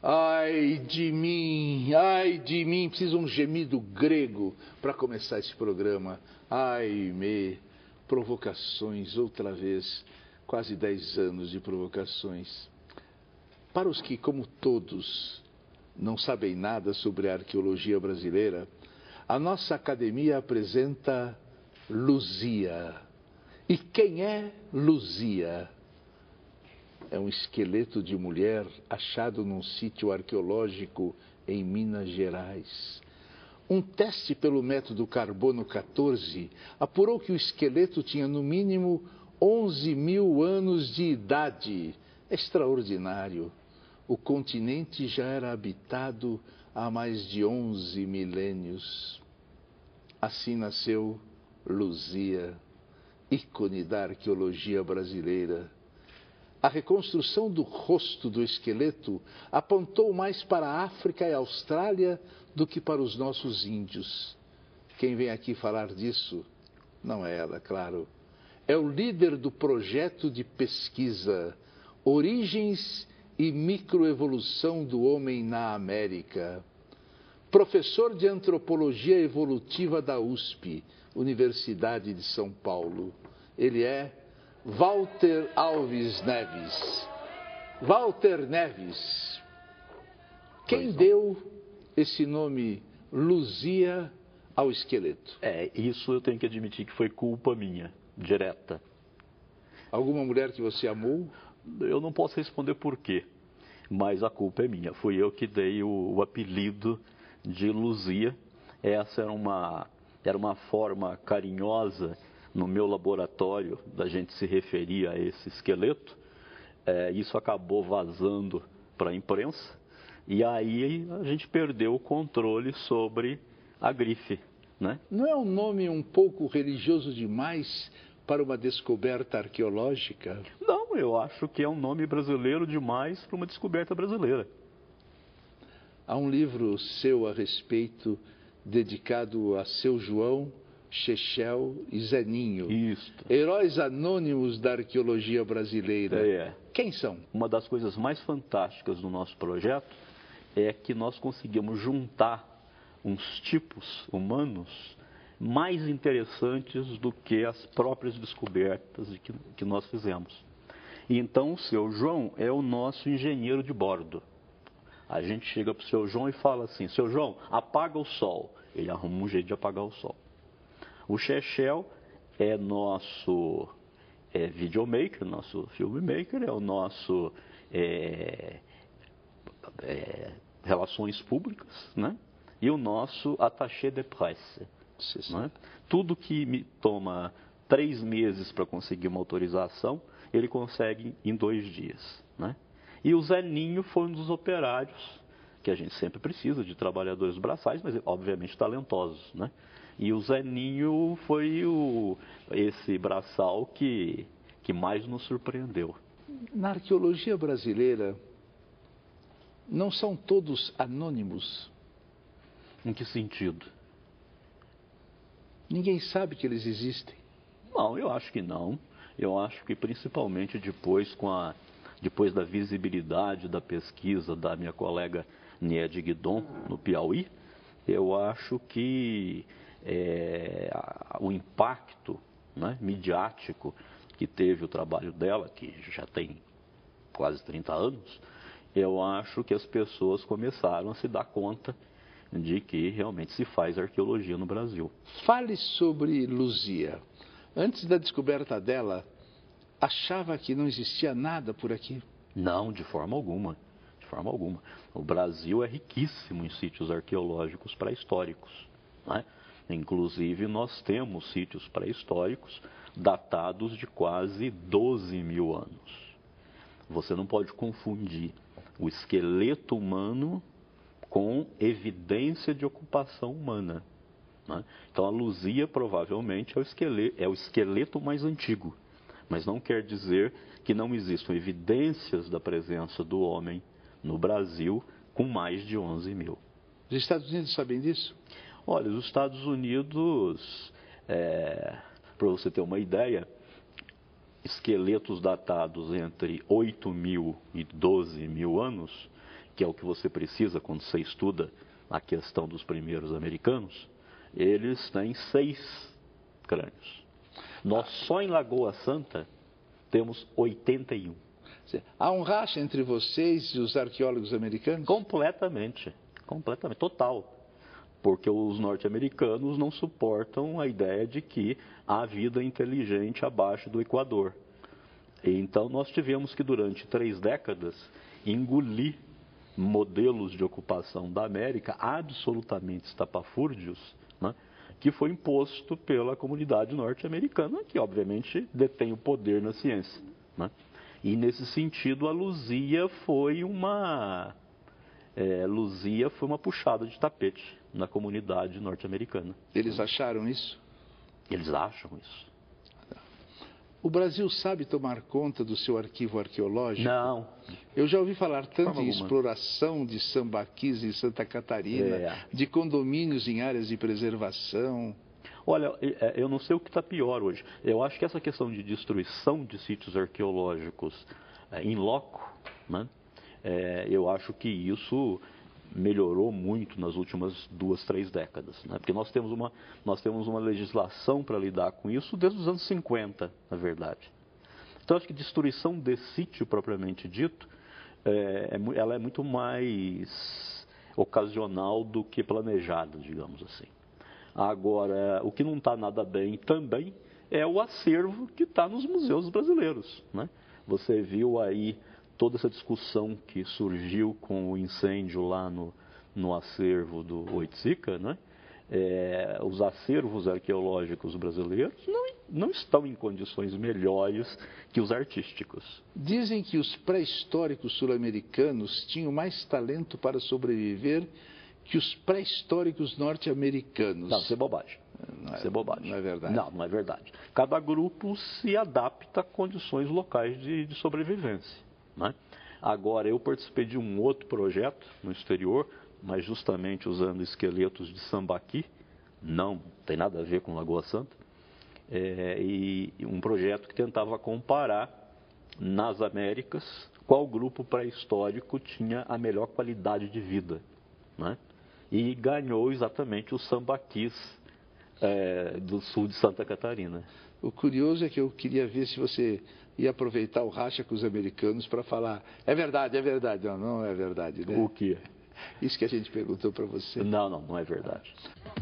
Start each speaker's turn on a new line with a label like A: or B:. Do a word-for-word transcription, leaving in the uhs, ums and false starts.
A: Ai de mim, ai de mim, precisa um gemido grego para começar esse programa. Ai me, provocações outra vez, quase dez anos de provocações. Para os que, como todos, não sabem nada sobre a arqueologia brasileira, a nossa academia apresenta Luzia. E quem é Luzia? É um esqueleto de mulher achado num sítio arqueológico em Minas Gerais. Um teste pelo método carbono quatorze apurou que o esqueleto tinha no mínimo onze mil anos de idade. Extraordinário. O continente já era habitado há mais de onze milênios. Assim nasceu Luzia, ícone da arqueologia brasileira. A reconstrução do rosto do esqueleto apontou mais para a África e a Austrália do que para os nossos índios. Quem vem aqui falar disso não é ela, claro. É o líder do projeto de pesquisa Origens e Microevolução do Homem na América. Professor de Antropologia Evolutiva da U S P, Universidade de São Paulo. Ele é Walter Alves Neves. Walter Neves. Quem deu esse nome Luzia ao esqueleto?
B: É, isso eu tenho que admitir que foi culpa minha, direta.
A: Alguma mulher que você amou?
B: Eu não posso responder por quê, mas a culpa é minha. Fui eu que dei o, o apelido de Luzia. Essa era uma, era uma forma carinhosa no meu laboratório da gente se referir a esse esqueleto. É, isso acabou vazando para a imprensa e aí a gente perdeu o controle sobre a grife, né?
A: Não é um nome um pouco religioso demais para uma descoberta arqueológica?
B: Não, eu acho que é um nome brasileiro demais para uma descoberta brasileira.
A: Há um livro seu a respeito dedicado a Seu João, Chechel e Zeninho.
B: Isso.
A: Heróis anônimos da arqueologia brasileira.
B: É.
A: Quem são?
B: Uma das coisas mais fantásticas do nosso projeto é que nós conseguimos juntar uns tipos humanos mais interessantes do que as próprias descobertas que, que nós fizemos. E então o Seu João é o nosso engenheiro de bordo. A gente chega para o Seu João e fala assim: Seu João, apaga o sol. Ele arruma um jeito de apagar o sol. O Chechel é nosso é, videomaker, nosso filmmaker, é o nosso é, é, relações públicas, né? E o nosso attaché de presse. Né? Tudo que me toma três meses para conseguir uma autorização, ele consegue em dois dias. Né? E o Zeninho foi um dos operários, que a gente sempre precisa de trabalhadores braçais, mas obviamente talentosos. Né? E o Zeninho foi o, esse braçal que, que mais nos surpreendeu.
A: Na arqueologia brasileira, não são todos anônimos?
B: Em que sentido?
A: Ninguém sabe que eles existem.
B: Não, eu acho que não. Eu acho que principalmente depois, com a, depois da visibilidade da pesquisa da minha colega Niede Guidon, no Piauí, eu acho que é, o impacto, né, midiático que teve o trabalho dela, que já tem quase trinta anos, eu acho que as pessoas começaram a se dar conta de que realmente se faz arqueologia no Brasil.
A: Fale sobre Luzia. Antes da descoberta dela, achava que não existia nada por aqui?
B: Não, de forma alguma. De forma alguma. O Brasil é riquíssimo em sítios arqueológicos pré-históricos. Né? Inclusive, nós temos sítios pré-históricos datados de quase doze mil anos. Você não pode confundir o esqueleto humano com evidência de ocupação humana. Né? Então, a Luzia provavelmente é o, esqueleto, é o esqueleto mais antigo, mas não quer dizer que não existam evidências da presença do homem no Brasil com mais de onze mil.
A: Os Estados Unidos sabem disso?
B: Olha, os Estados Unidos, é, para você ter uma ideia, esqueletos datados entre oito mil e doze mil anos, que é o que você precisa quando você estuda a questão dos primeiros americanos, eles têm seis crânios. Nós só em Lagoa Santa temos oitenta e um.
A: Há um racha entre vocês e os arqueólogos americanos?
B: Completamente, completamente, total. Porque os norte-americanos não suportam a ideia de que há vida inteligente abaixo do Equador. Então nós tivemos que durante três décadas engolir modelos de ocupação da América absolutamente estapafúrdios, né, que foi imposto pela comunidade norte-americana, que obviamente detém o poder na ciência, né? E nesse sentido a Luzia foi uma é, Luzia foi uma puxada de tapete na comunidade norte-americana.
A: Eles acharam isso?
B: Eles acham isso.
A: O Brasil sabe tomar conta do seu arquivo arqueológico?
B: Não.
A: Eu já ouvi falar tanto em
B: alguma.
A: exploração de sambaquis em Santa Catarina,
B: É.
A: de condomínios em áreas de preservação.
B: Olha, eu não sei o que está pior hoje. Eu acho que essa questão de destruição de sítios arqueológicos em loco, né, é, eu acho que isso melhorou muito nas últimas duas, três décadas, né? Porque nós temos uma, nós temos uma legislação para lidar com isso desde os anos cinquenta, na verdade. Então, acho que destruição de sítio propriamente dito, é, é, ela é muito mais ocasional do que planejada, digamos assim. Agora, o que não está nada bem também é o acervo que está nos museus brasileiros, né? Você viu aí toda essa discussão que surgiu com o incêndio lá no, no acervo do Oiticica, né? É, os acervos arqueológicos brasileiros não, não estão em condições melhores que os artísticos.
A: Dizem que os pré-históricos sul-americanos tinham mais talento para sobreviver que os pré-históricos norte-americanos.
B: Não, isso é bobagem.
A: Não é,
B: isso é bobagem.
A: Não é verdade.
B: Não, não é verdade. Cada grupo se adapta a condições locais de, de sobrevivência, né? Agora, eu participei de um outro projeto no exterior, mas justamente usando esqueletos de sambaqui, não tem nada a ver com Lagoa Santa, é, e um projeto que tentava comparar nas Américas qual grupo pré-histórico tinha a melhor qualidade de vida, né? E ganhou exatamente os sambaquis é, do sul de Santa Catarina.
A: O curioso é que eu queria ver se você ia aproveitar o racha com os americanos para falar, é verdade, é verdade. Não, não é verdade, né?
B: O quê?
A: Isso que a gente perguntou para você.
B: Não, não, não é verdade.